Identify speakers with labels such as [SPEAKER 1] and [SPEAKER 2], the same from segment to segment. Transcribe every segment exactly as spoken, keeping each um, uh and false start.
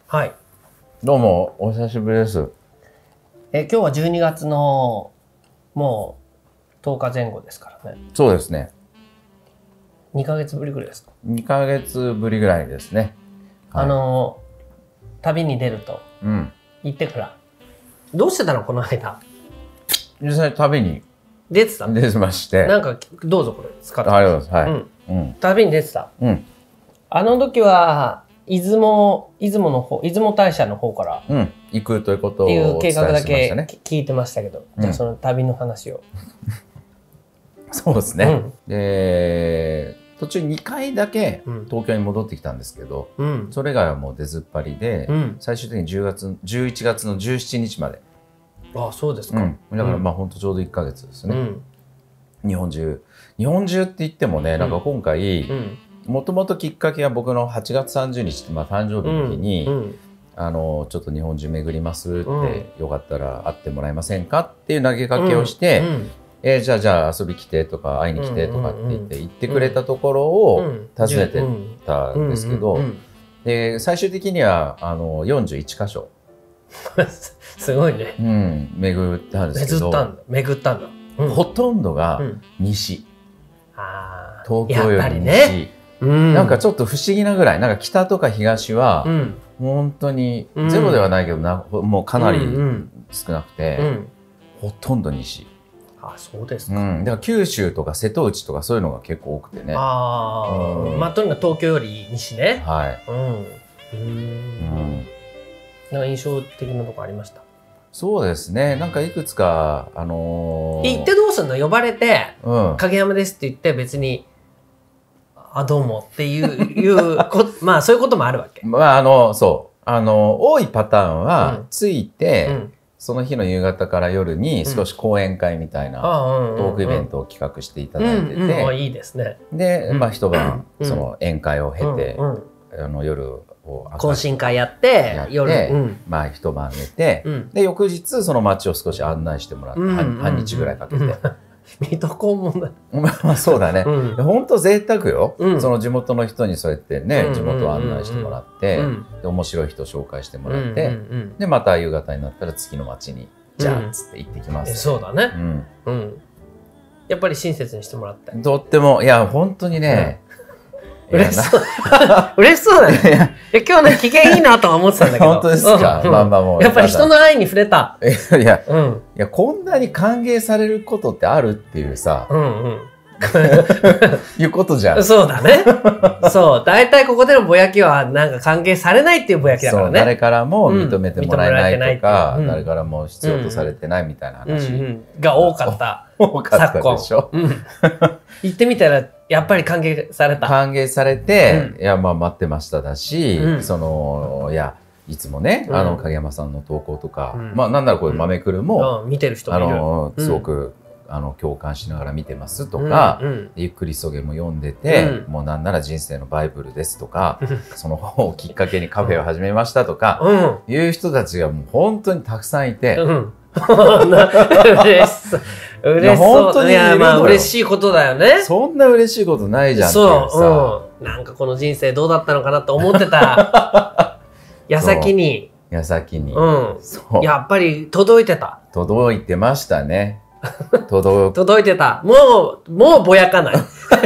[SPEAKER 1] はい。
[SPEAKER 2] どうも、お久しぶりです。
[SPEAKER 1] え、今日はじゅうにがつのもうとおかぜん後ですからね。
[SPEAKER 2] そうですね。
[SPEAKER 1] にかげつぶりぐらいですか？
[SPEAKER 2] にかげつぶりぐらいですね。
[SPEAKER 1] はい、あの、旅に出ると、うん、行ってから、どうしてたのこの間。
[SPEAKER 2] 実際旅に
[SPEAKER 1] 出てた
[SPEAKER 2] 出てまして。
[SPEAKER 1] なんか、どうぞこれ使って。
[SPEAKER 2] ありがとうございます。はい。
[SPEAKER 1] うんうん、旅に出てた。うん。あの時は、出雲、出雲の方、出雲大社の方から、
[SPEAKER 2] うん、行くということを
[SPEAKER 1] っていう計画だけ聞いてましたけど、うん、じゃあその旅の話を。
[SPEAKER 2] そうですね。うん、で、途中にかいだけ東京に戻ってきたんですけど、うん、それ以外はもう出ずっぱりで、うん、最終的にじゅうがつ、じゅういちがつのじゅうしちにちまで。
[SPEAKER 1] ああ、そうですか。うん、
[SPEAKER 2] だからまあ本当ちょうどいっかげつですね。うん、日本中。日本中って言ってもね、なんか今回、もともときっかけは僕のはちがつさんじゅうにちって、まあ誕生日の日に、うんうん、あの、ちょっと日本中巡りますって、うん、よかったら会ってもらえませんかっていう投げかけをして、うんうんえー、じゃあじゃあ遊び来てとか会いに来てとかって言って言ってくれたところを訪ねてたんですけど、で最終的にはあのよんじゅういちかしょ
[SPEAKER 1] すごいね、
[SPEAKER 2] うん、巡ったんですけど、
[SPEAKER 1] 巡ったんだ、巡ったんだ、
[SPEAKER 2] うん、ほとんどが西、うん、あ東京より西、ねうん、なんかちょっと不思議なぐらいなんか北とか東は、うん、本当にゼロではないけどな、もうかなり少なくて、うんうん、ほとんど西。
[SPEAKER 1] あ、そうですか。
[SPEAKER 2] うん、だから九州とか瀬戸内とかそういうのが結構多くてね。
[SPEAKER 1] ああ、うん、まあとにかく東京より西ね。
[SPEAKER 2] はい。うん。
[SPEAKER 1] うん。なんか印象的なとこありました。
[SPEAKER 2] そうですね。なんかいくつかあのー、
[SPEAKER 1] 行ってどうすんの？呼ばれて、うん、影山ですって言って別にあどうもっていういうこまあそういうこともあるわけ。
[SPEAKER 2] まああのそうあの多いパターンは着いて。うんうんその日の夕方から夜に少し講演会みたいなトークイベントを企画していただいてて、
[SPEAKER 1] いいですね。
[SPEAKER 2] で、まあ一晩その宴会を経て、あの夜を
[SPEAKER 1] 懇親会やって
[SPEAKER 2] 夜まあ一晩寝て、で翌日その街を少し案内してもらって半日ぐらいかけて。
[SPEAKER 1] 水戸黄門だ。
[SPEAKER 2] まあそうだね。本当贅沢よ。その地元の人にそうやってね、地元を案内してもらって、面白い人を紹介してもらって、でまた夕方になったら次の町にじゃあっつって行ってきます。
[SPEAKER 1] そうだね。うん。やっぱり親切にしてもらった。
[SPEAKER 2] とってもいや本当にね。
[SPEAKER 1] 嬉しそう。嬉しそうだね。今日ね、機嫌いいなとは思ってたんだけど。
[SPEAKER 2] 本当ですか。まあまあもう。
[SPEAKER 1] やっぱり人の愛に触れた。
[SPEAKER 2] いや、うん、いや、こんなに歓迎されることってあるっていうさ。うんうん。いうことじゃん。
[SPEAKER 1] そうだね。そう。大体ここでのぼやきは、なんか歓迎されないっていうぼやきだからね。そう、
[SPEAKER 2] 誰からも認めてもらえないとか、うん、誰からも必要とされてないみたいな話。
[SPEAKER 1] うんうん、が多かった。
[SPEAKER 2] 多かったでしょ。うん、
[SPEAKER 1] 行ってみたら、やっぱり歓迎された。
[SPEAKER 2] 歓迎されて、うん、いや、まあ待ってましただし、うん、その、いや、いつもね、うん、あの、影山さんの投稿とか、うん、まあなんならこういう豆くるも、
[SPEAKER 1] うん、見てる人もいる。
[SPEAKER 2] あの、すごく、うん、あの、共感しながら見てますとか、うんうん、ゆっくりそげも読んでて、うん、もうなんなら人生のバイブルですとか、その本をきっかけにカフェを始めましたとか、うん、いう人たちがもう本当にたくさんいて、うん
[SPEAKER 1] 嬉しそう。嬉しそう。いや、まあ嬉しいことだよね。
[SPEAKER 2] そんな嬉しいことないじゃんっていうさ。
[SPEAKER 1] そう、うん。なんかこの人生どうだったのかなと思ってた矢先に。
[SPEAKER 2] 矢先に。
[SPEAKER 1] うん。そう。やっぱり届いてた。
[SPEAKER 2] 届いてましたね。届
[SPEAKER 1] 届いてた。もう、もうぼやかない。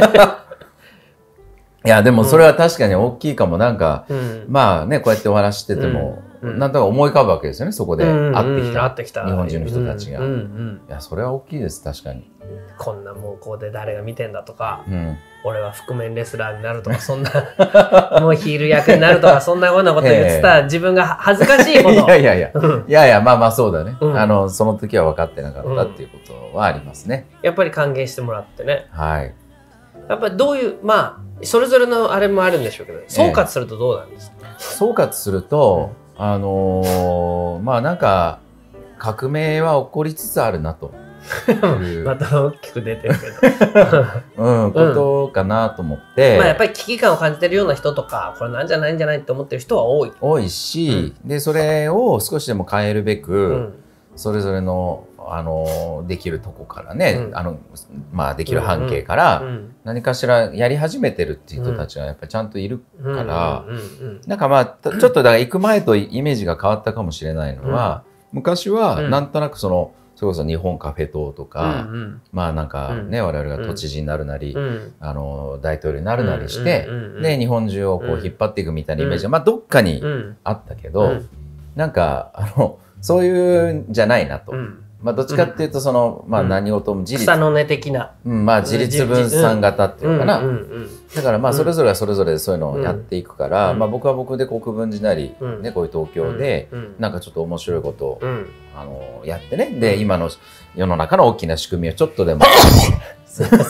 [SPEAKER 2] いや、でもそれは確かに大きいかも。なんか、うん、まあね、こうやってお話してても、うん、なんとか思い浮かぶわけですよね、そこで会ってきた。日本中の人たちが。いや、それは大きいです、確かに。
[SPEAKER 1] こんなもうこうで誰が見てんだとか、うん、俺は覆面レスラーになるとか、そんな、もうヒール役になるとか、そんなようなこと言ってた自分が恥ずかしいほど。
[SPEAKER 2] いやいやいや、いやいや、まあまあそうだね。うん、あの、その時は分かってなかったっていうことはありますね。
[SPEAKER 1] やっぱり歓迎してもらってね。
[SPEAKER 2] はい。
[SPEAKER 1] やっぱりどういう、まあ、それぞれのあれもあるんでしょうけど、総括するとどうなんですか？
[SPEAKER 2] 総括すると、あのー、まあなんか革命は起こりつつあるなと
[SPEAKER 1] また大きく出てるけど
[SPEAKER 2] うん、ことかなと思って、
[SPEAKER 1] まあやっぱり危機感を感じてるような人とかこれなんじゃないんじゃないって思ってる人は多い
[SPEAKER 2] 多いし、うん、でそれを少しでも変えるべく、うん、それぞれのああのできるとこからね、うん、あのまあできる半径から何かしらやり始めてるっていう人たちがやっぱりちゃんといるから、なんかまあちょっとだから行く前とイメージが変わったかもしれないのは、うん、昔はなんとなくそのそれこそ日本カフェ党とか、うんうん、まあなんかね、うん、我々が都知事になるなり、うん、あの大統領になるなりして、うん、で日本中をこう引っ張っていくみたいなイメージが、まあどっかにあったけど、うん、なんかあのそういうんじゃないなと。うん、まあどっちかっていうとその、まあ何事も自立、
[SPEAKER 1] 草の根的な、
[SPEAKER 2] うん、まあ自立分散型っていうかな。だからまあそれぞれがそれぞれでそういうのをやっていくから、まあ僕は僕で国分寺なり、ね、こういう東京でなんかちょっと面白いことをあのやってね、で今の世の中の大きな仕組みをちょっとでもすいません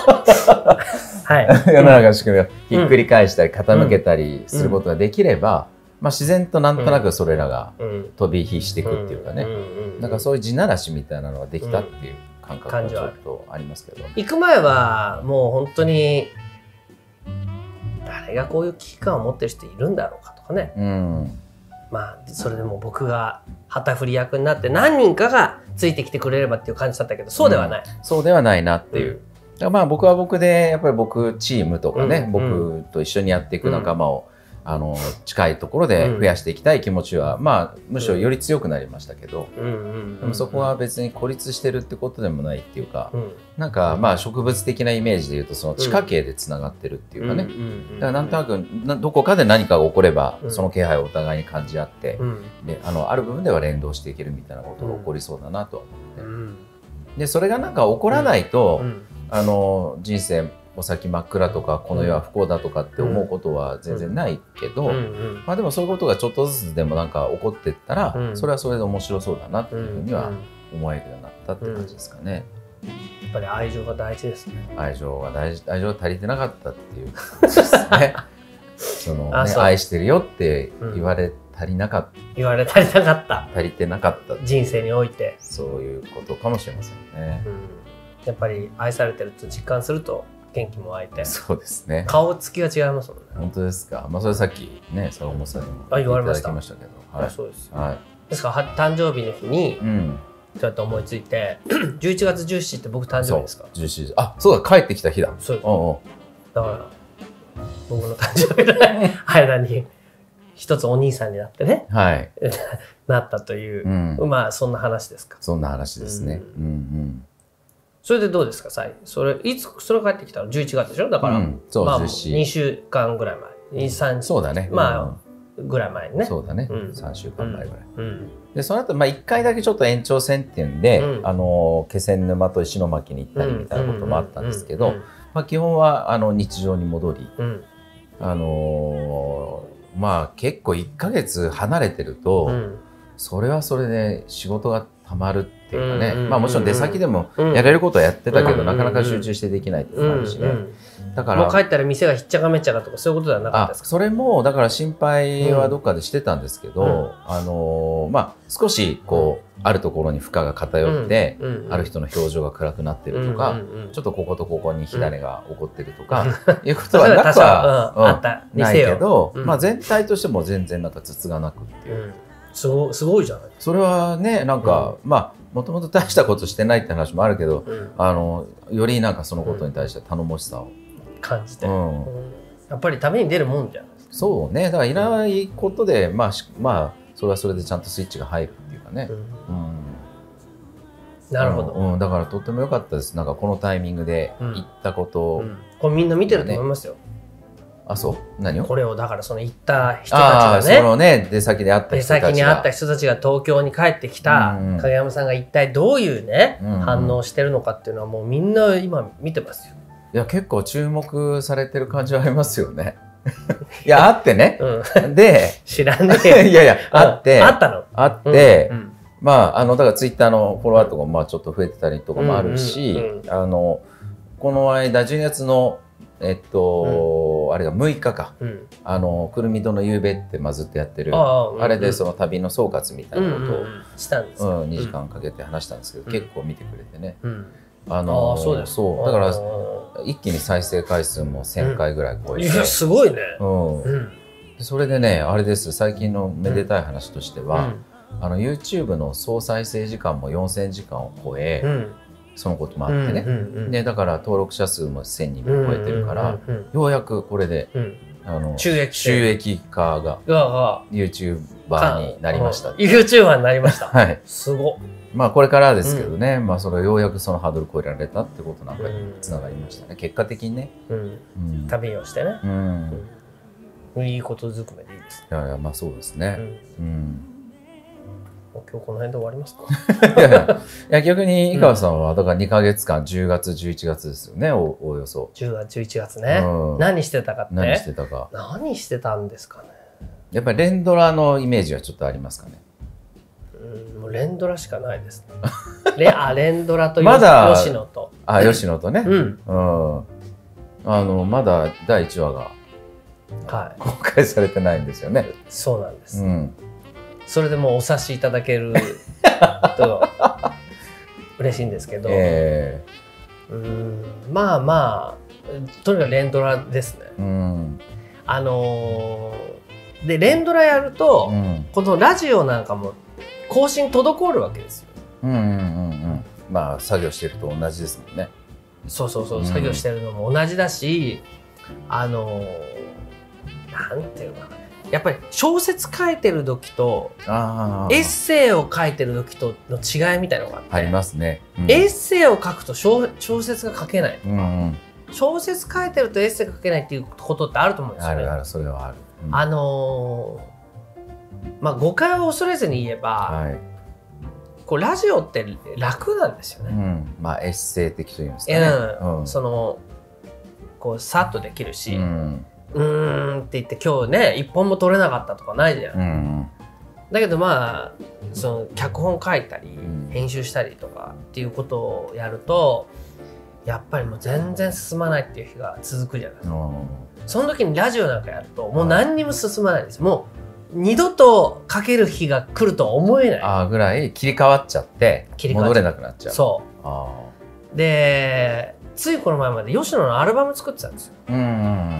[SPEAKER 2] はい世の中の仕組みをひっくり返したり傾けたりすることができれば、まあ自然となんとなくそれらが飛び火していくっていうかね、なんかそういう地ならしみたいなのができたっていう感覚がちょっとありますけど、
[SPEAKER 1] 行く前はもう本当に誰がこういう危機感を持ってる人いるんだろうかとかね、うん、まあそれでも僕が旗振り役になって何人かがついてきてくれればっていう感じだったけど、そうではない、
[SPEAKER 2] うん、そうではないなっていう、うん、まあ僕は僕でやっぱり僕チームとかね、うん、僕と一緒にやっていく仲間を、うん、あの近いところで増やしていきたい気持ちは、うん、まあむしろより強くなりましたけど、でもそこは別に孤立してるってことでもないっていうか、うん、なんかまあ植物的なイメージでいうとその地下茎でつながってるっていうかね、だからなんとなくなどこかで何かが起こればその気配をお互いに感じ合って、うん、であのある部分では連動していけるみたいなことが起こりそうだなとは思って、うん、でそれがなんか起こらないと、うん、あの人生お先真っ暗とかこの世は不幸だとかって思うことは全然ないけど、まあでもそういうことがちょっとずつでもなんか起こっていったら、うん、それはそれで面白そうだなっていうふうには思えるようになったって感じですかね。
[SPEAKER 1] やっぱり愛情が大事ですね。
[SPEAKER 2] 愛情が大事、愛情が足りてなかったっていう感じですね。そのね、愛してるよって言われ足りなかった、うん、
[SPEAKER 1] 言われ足りなかった
[SPEAKER 2] 足りてなかった
[SPEAKER 1] 人生において
[SPEAKER 2] そういうことかもしれませんね、うん、
[SPEAKER 1] やっぱり愛されてると実感すると元気も湧いて、
[SPEAKER 2] そうですね、
[SPEAKER 1] 顔つきが違いますもんね。
[SPEAKER 2] 本当ですか。まあそれさっきね坂本さんにも
[SPEAKER 1] 言われました
[SPEAKER 2] ましたけど、
[SPEAKER 1] はい、そうですよ、はい、ですから誕生日の日に、うん、そうやって思いついてじゅういちがつじゅうしちにちって僕誕生日ですか。
[SPEAKER 2] じゅうしち、あ、そうだ、帰ってきた日だ。
[SPEAKER 1] そうです。おうおう、だから僕の誕生日の間に一つお兄さんになってね、はい、なったという、うん、まあそんな話ですか。
[SPEAKER 2] そんな話ですね。うんうん、
[SPEAKER 1] それでどうですか、さいそれいつそれ帰ってきたのじゅういちがつでしょ。だから、うん、そうまあにしゅうかんぐらい前、に、さん、
[SPEAKER 2] そうだね、
[SPEAKER 1] まあ、うん、ぐらい前にね。
[SPEAKER 2] そうだね、うん、さんしゅうかんまえぐらい、うんうん、でその後、まあいっかいだけちょっと延長戦っていうんで、うん、あの気仙沼と石巻に行ったりみたいなこともあったんですけど、まあ基本はあの日常に戻り、うん、あのー、まあ結構いっかげつ離れてると、うん、それはそれで仕事がたまるっていうかね、まあもちろん出先でもやれることはやってたけど、なかなか集中してできないっていうのもあるしね。
[SPEAKER 1] だからもう帰ったら店がひっちゃかめっちゃかとかそういうことではなかったですか。
[SPEAKER 2] それもだから心配はどっかでしてたんですけど、うん、あのー、まあ少しこう、うん、あるところに負荷が偏って、うんうんうん、ある人の表情が暗くなってるとか、うんうんうん、ちょっとこことここに火種が起こってるとか、うん、いうことはなくは、うん、あったないけど、うん、まあ全体としても全然なんかつつがなくっていう。うん、
[SPEAKER 1] すごすごいじゃない。
[SPEAKER 2] それはね、なんか、うん、まあもともと大したことしてないって話もあるけど、うん、あのよりなんかそのことに対して頼もしさを
[SPEAKER 1] 感じて、うん、やっぱりために出るもんじゃないですか。
[SPEAKER 2] そうね、だからいらないことで、まあまあそれはそれでちゃんとスイッチが入るっていうかね、うんうん、
[SPEAKER 1] なるほど、
[SPEAKER 2] うん、だからとっても良かったです。なんかこのタイミングで行ったことを、うんうん、
[SPEAKER 1] これみんな見てると思いますよ、ね。
[SPEAKER 2] あ、そう、何をこ
[SPEAKER 1] れをだからその行った人たちがね、
[SPEAKER 2] そのね出先で会った人たちが
[SPEAKER 1] 出先に会った人たちが東京に帰ってきた影山さんが一体どういうね、うんうん、反応してるのかっていうのはもうみんな今見てますよ。
[SPEAKER 2] いや結構注目されてる感じはありますよね。いやあってね、うん、で
[SPEAKER 1] 知らねえよ。
[SPEAKER 2] いやいやあって
[SPEAKER 1] あったの
[SPEAKER 2] あって、うんうん、まああのだからツイッターのフォロワーとかもまあちょっと増えてたりとかもあるし、うんうんうん、あのこの間じゅうにがつのえっと、うん、あれがむいかか、うん、あのくるみ堂の夕べってまあずっとやってる あ,、うんうん、あれでその旅の総括みたいなことを
[SPEAKER 1] したんですよ、
[SPEAKER 2] にじかんかけて話したんですけど、うん、結構見てくれてね、うん、
[SPEAKER 1] あのー、あそうです
[SPEAKER 2] そうだから一気に再生回数もせんかいぐらい超えて、うん、い
[SPEAKER 1] やすごいね、
[SPEAKER 2] うんうん、それでねあれです最近のめでたい話としては、 あの YouTube の総再生時間もよんせんじかんを超え、うん、そのこともあってね、でだから登録者数もせんにんも超えてるから、ようやくこれで、うん、あの収益収益化が YouTuber になりました。
[SPEAKER 1] YouTuber になりました。はい。すごっ。
[SPEAKER 2] まあこれからですけどね、うん、まあそれをようやくそのハードル超えられたってことなんかにつながりましたね、うん、結果的にね、
[SPEAKER 1] うんうん、旅をしてね、うんうん、いいことずくめでいいですね。
[SPEAKER 2] いやいや、まあそうですね、うんうん、
[SPEAKER 1] もう今日この辺で終わりますか。
[SPEAKER 2] いやいや、いや逆に井川さんはだからにかげつかんじゅうがつじゅういちがつですよね、 お, およそ
[SPEAKER 1] じゅうがつじゅういちがつね、うん、何してたかって。
[SPEAKER 2] 何してたか
[SPEAKER 1] 何してたんですかね。
[SPEAKER 2] やっぱり連ドラのイメージはちょっとありますかね。
[SPEAKER 1] うん、もう連ドラしかないですね。レあ連ドラとまだ吉野と
[SPEAKER 2] あ吉野とね、うん、うん、あのまだだいいちわが公開されてないんですよね。
[SPEAKER 1] そうなんです、うん、それでもうお察しいただけると嬉しいんですけど、えー、うんまあまあとにかく連ドラですね、うん、あのー、で連ドラやると、うん、このラジオなんかも更新滞るわけですよ。
[SPEAKER 2] うんうんうんうん。まあ作業してると同じですもんね。
[SPEAKER 1] そうそうそう、うん、作業してるのも同じだし、あのなんていうのかな、やっぱり小説書いてる時とエッセイを書いてる時との違いみたいなのがあって。
[SPEAKER 2] ありますね。
[SPEAKER 1] うん、エッセイを書くと小説が書けないとか、うんうん、小説書いてるとエッセイが書けないっていうことってあると思うんですよね。
[SPEAKER 2] あるある、それはある。
[SPEAKER 1] うん、あのーまあ、誤解を恐れずに言えば、はい、こうラジオって楽なんですよね、うん、
[SPEAKER 2] まあエッセイ的というんですかね、
[SPEAKER 1] うんうん、そのこうさっとできるし、うん、うーんって言って今日ね一本も取れなかったとかないじゃん、うん、だけどまあその脚本書いたり、うん、編集したりとかっていうことをやるとやっぱりもう全然進まないっていう日が続くじゃないですか、うん、その時にラジオなんかやるともう何にも進まないんです。もう二度と書ける日が来るとは思えない。
[SPEAKER 2] ああぐらい切り替わっちゃって戻れなくなっちゃう。
[SPEAKER 1] そう。あでついこの前まで吉野のアルバム作ってたんですよ。うんうんうん、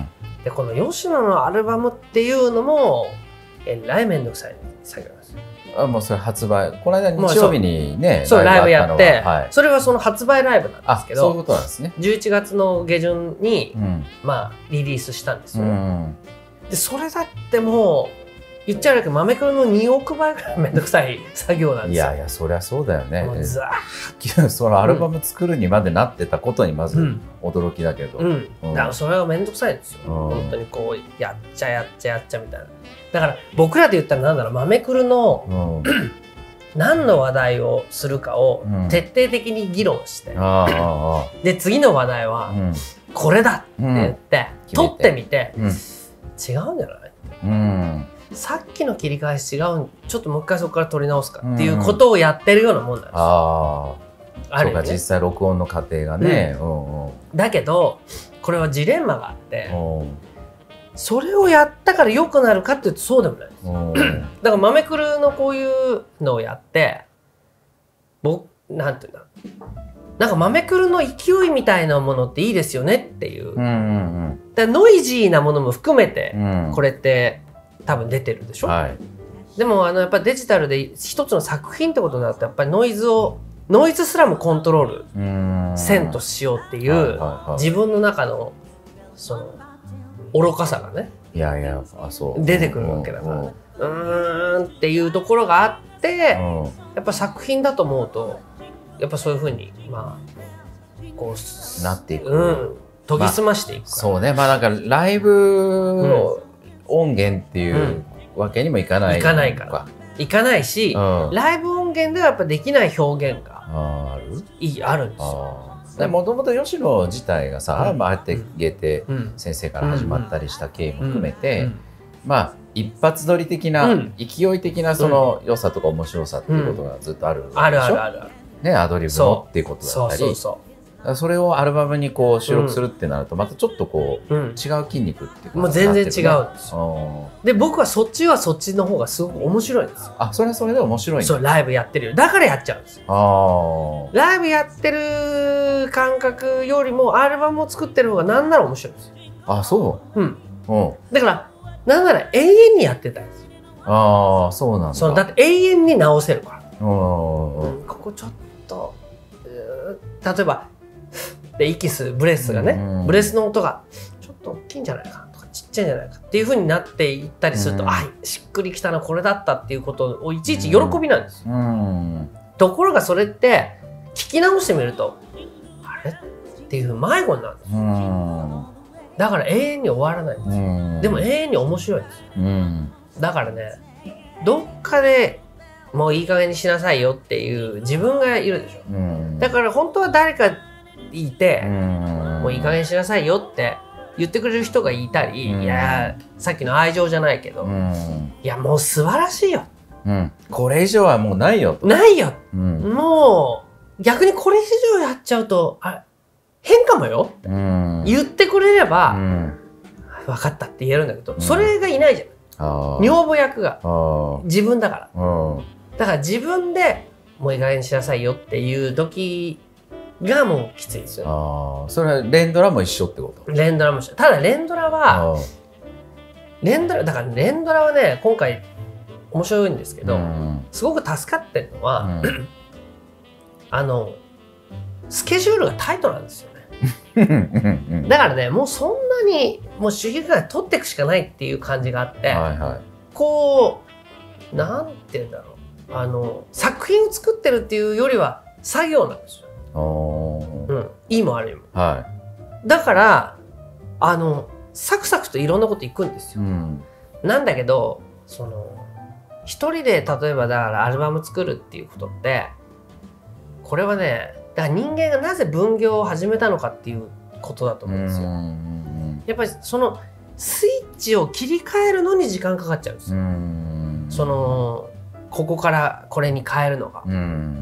[SPEAKER 1] でこの吉野のアルバムっていうのもえらいめんどくさい作業なんですよ。
[SPEAKER 2] あもうそれ発売この間日曜日にね
[SPEAKER 1] そうライブやって、はい、それはその発売ライブなんですけど、
[SPEAKER 2] そういうことなんですね。
[SPEAKER 1] じゅういちがつの下旬に、うん、まあリリースしたんですよ。うん、でそれだってもう言っちゃうけど豆くんのにおくばいぐらいめんどくさい作業なんですよ。
[SPEAKER 2] いやいやそりゃそうだよね。ザーそのアルバム作るにまでなってたことにまず驚きだけど、うん
[SPEAKER 1] うんうん、だからそれがめんどくさいんですよ、うん、本当にこうやっちゃやっちゃやっちゃみたいな。だから僕らで言ったらなんだろう豆くるの、うん、何の話題をするかを徹底的に議論して、うん、で次の話題はこれだって言って、うん、撮ってみて、うん、違うんじゃない、うんさっきの切り返し違うちょっともう一回そこから撮り直すかっていうことをやってるようなもんなんですよ。あ
[SPEAKER 2] あるよね。そうか実際録音の過程がね、うん
[SPEAKER 1] うんうん、だけどこれはジレンマがあって、うん、それをやったから良くなるかっていうとそうでもないです、うん、だから豆くるのこういうのをやって僕なんていうんだなんか豆くるの勢いみたいなものっていいですよねっていう、うんうんうん、だノイジーなものも含めてこれって多分出てるでしょ、はい、でもあのやっぱデジタルで一つの作品ってことになるとやっぱりノイズをノイズすらもコントロールせんとしようっていう、はいはいはい、自分の中のその愚かさがね
[SPEAKER 2] いやいやあそう
[SPEAKER 1] 出てくるわけだからうーんっていうところがあってやっぱ作品だと思うとやっぱそういうふうにまあこう
[SPEAKER 2] なっていく、
[SPEAKER 1] うん、研ぎ澄ましていくから、
[SPEAKER 2] まあ、そうねまあなんかライブを、うん音源っていうわけにもいかない、
[SPEAKER 1] うん、いかないからいかないし、うん、ライブ音源ではやっぱできない表現があるいあるんですよ。
[SPEAKER 2] もともと吉野自体がさ、うん、まあ、あって芸帝先生から始まったりした経緯も含めて、うんうん、まあ一発撮り的な、うん、勢い的なその良さとか面白さっていうことがずっとあるわけでしょ、うん、あるあるあるあるねアドリブのっていうことだったりそうそうそうそれをアルバムにこう収録するってなるとまたちょっとこう、うん、違う筋肉っていうか、
[SPEAKER 1] ね、もう全然違うんですよ。で僕はそっちはそっちの方がすごく面白いんですよ。
[SPEAKER 2] あそれはそれで面白いんだ。
[SPEAKER 1] そうライブやってるよだからやっちゃうんですよ。あライブやってる感覚よりもアルバムを作ってる方がなんなら面白いんですよ。
[SPEAKER 2] あそう、うん、
[SPEAKER 1] うん、だからなんなら永遠にやってたんですよ。
[SPEAKER 2] ああ、そうなんだ。
[SPEAKER 1] そう、だって永遠に直せるから。
[SPEAKER 2] うん、
[SPEAKER 1] ここちょっと例えばで息するブレスがね、ブレスの音がちょっと大きいんじゃないかとかちっちゃいんじゃないかっていう風になっていったりすると、あ、しっくりきたな、これだったっていうことをいちいち喜びなんですよ。ところがそれって聞き直してみるとあれっていう迷子になるんですよ。だから永遠に終わらないんですよ。でも永遠に面白いんですよ。だからね、どっかでもういい加減にしなさいよっていう自分がいるでしょ。うん、だから本当は誰かいて、うん、もういい加減にしなさいよって言ってくれる人がいたり、うん、いやさっきの愛情じゃないけど、うん、いやもう素晴らしいよ、
[SPEAKER 2] うん、これ以上はもうないよ
[SPEAKER 1] ないよ、うん、もう逆にこれ以上やっちゃうとあれ変かもよ、うん、言ってくれれば、うん、分かったって言えるんだけど、うん、それがいないじゃん。女房役が自分だから。だから自分でもういい加減にしなさいよっていう時がもうきついですよ。
[SPEAKER 2] ああ、それは連ドラも一緒ってこと？
[SPEAKER 1] 連ドラも一緒。ただ連ドラは連ドラだから連ドラはね今回面白いんですけど、うん、すごく助かってるのは、うん、あのスケジュールがタイトなんですよね。だからねもうそんなにもう主義から取っていくしかないっていう感じがあって、はいはい、こうなんて言うんだろう。あの作品を作ってるっていうよりは作業なんですよ。うん、いいも悪いも、はい、だからあのサクサクといろんなこといくんですよ。うん、なんだけどその一人で例えばだからアルバム作るっていうことってこれはねだから人間がなぜ分業を始めたのかっていうことだと思うんですよ。やっぱりそのスイッチを切り替えるのに時間かかっちゃうんですよ。そのここからこれに変えるのが、うん、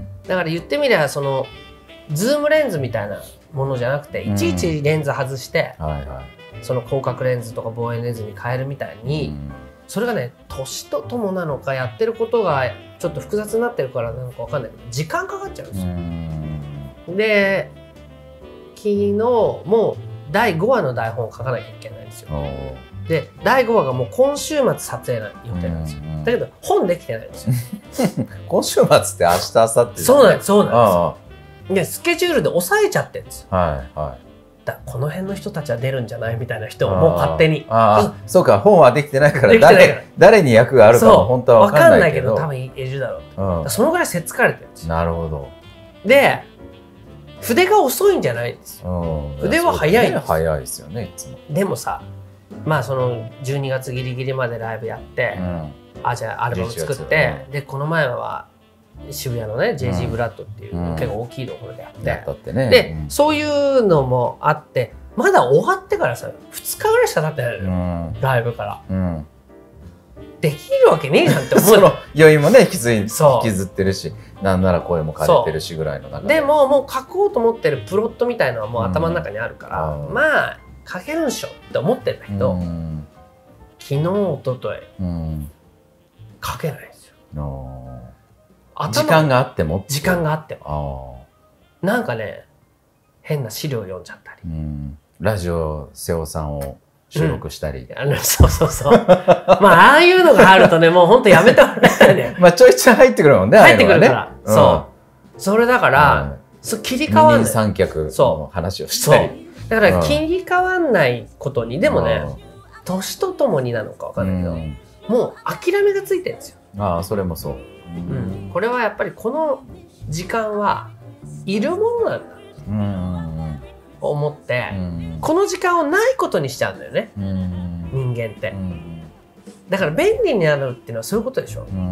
[SPEAKER 1] だから言ってみればそのズームレンズみたいなものじゃなくていちいちレンズ外して、うんはいはい、その広角レンズとか望遠レンズに変えるみたいに、うん、それがね年とともなのかやってることがちょっと複雑になってるからなのか分かんないけど時間かかっちゃうんですよ。うん、で昨日もうだいごわの台本を書かなきゃいけないんですよ。でだいごわがもう今週末撮影の予定なんですよ。だけど本できてないんですよ。
[SPEAKER 2] 今週末って明日明後日、ね、
[SPEAKER 1] そうなんですそうなんですよ。でスケジュールで抑えちゃってるんですよ。
[SPEAKER 2] はいはい。
[SPEAKER 1] だこの辺の人たちは出るんじゃないみたいな人をもう勝手に。
[SPEAKER 2] ああ、そうか本はできてないから誰誰に役があるかも本当は分かんないけど。
[SPEAKER 1] 分かんないけど多分いるだろうと。うん、そのぐらいせっつかれてるんですよ。
[SPEAKER 2] なるほど。
[SPEAKER 1] で筆が遅いんじゃないんですよ。筆は早いんです。
[SPEAKER 2] 早いですよねいつも。
[SPEAKER 1] でもさ。まあそのじゅうにがつギリギリまでライブやって、うん、あじゃあアルバム作って、うん、でこの前は渋谷のね ジェイジー ブラッドっていう、うん、結構大きいところでやって、やったってね、で、うん、そういうのもあってまだ終わってからさふつかぐらいしか経ってないのよ、うん、ライブから、うん、できるわけねえじゃんって思う。その
[SPEAKER 2] 余韻もね引きず引きずってるしなんなら声も枯れてるしぐらいの中
[SPEAKER 1] ででももう書こうと思ってるプロットみたいのはもう頭の中にあるから、うん、まあ書けるんしょって思ってるんだけど、うん、昨日一昨日、うん、書けないんですよ。
[SPEAKER 2] 時間があっても
[SPEAKER 1] 時間があってもなんかね変な資料読んじゃったり、うん、
[SPEAKER 2] ラジオ瀬尾さんを収録したり、
[SPEAKER 1] うん、あのそうそうそうまあああいうのがあるとねもうほんとやめてもらいたいね。
[SPEAKER 2] まあちょいちょい入ってくるもんね
[SPEAKER 1] 入ってくるから、ね、そう、うん、それだから、うん、そ切り替わんない
[SPEAKER 2] 二人三脚の話をしたり
[SPEAKER 1] だから切り替わんないことに、うん、でもね年とともになのか分かんないけど、うん、もう諦めがついてるんですよ。
[SPEAKER 2] ああそれもそう、
[SPEAKER 1] うん、これはやっぱりこの時間はいるものなんだと、うん、思って、うん、この時間をないことにしちゃうんだよね、うん、人間って、うん、だから便利になるっていうのはそういうことでしょ、うん、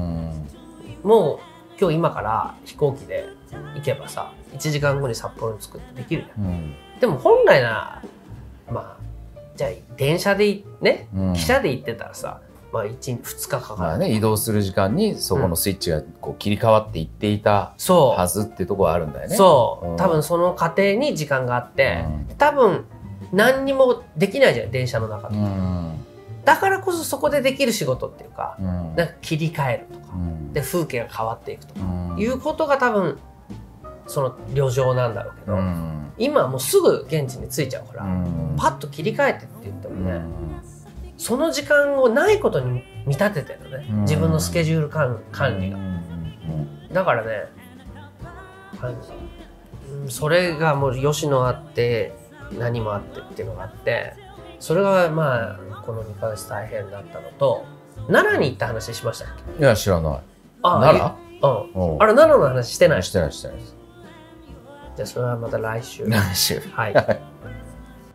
[SPEAKER 1] もう今日今から飛行機で行けばさいちじかんごに札幌に着くってできるじゃん、うん、でも本来ならまあじゃあ電車でね、うん、汽車で行ってたらさまあいち、ふつかかかる、まあ
[SPEAKER 2] ね、移動する時間にそこのスイッチがこう切り替わっていっていたはずっていうところはあるんだよね。
[SPEAKER 1] そう、うん、多分その過程に時間があって、うん、多分何にもできないじゃん電車の中で、うん、だからこそそこでできる仕事っていうか、うん、なんか切り替えるとか、うん、で風景が変わっていくとか、うん、いうことが多分その旅情なんだろうけど、うん、今はもうすぐ現地に着いちゃうから、うん、パッと切り替えてって言ってもね、うん、その時間をないことに見立ててるのね、自分のスケジュール管理が。だからね、それがもう吉野あって何もあってっていうのがあって、それがまあこのにかげつ大変だったのと、奈良に行った話しましたっけ？
[SPEAKER 2] いや知らない。
[SPEAKER 1] あ、
[SPEAKER 2] 奈良？
[SPEAKER 1] うん。あれ奈良の話してない？
[SPEAKER 2] してないしてない。
[SPEAKER 1] じゃあそれはまた来週。
[SPEAKER 2] 来週。
[SPEAKER 1] はい。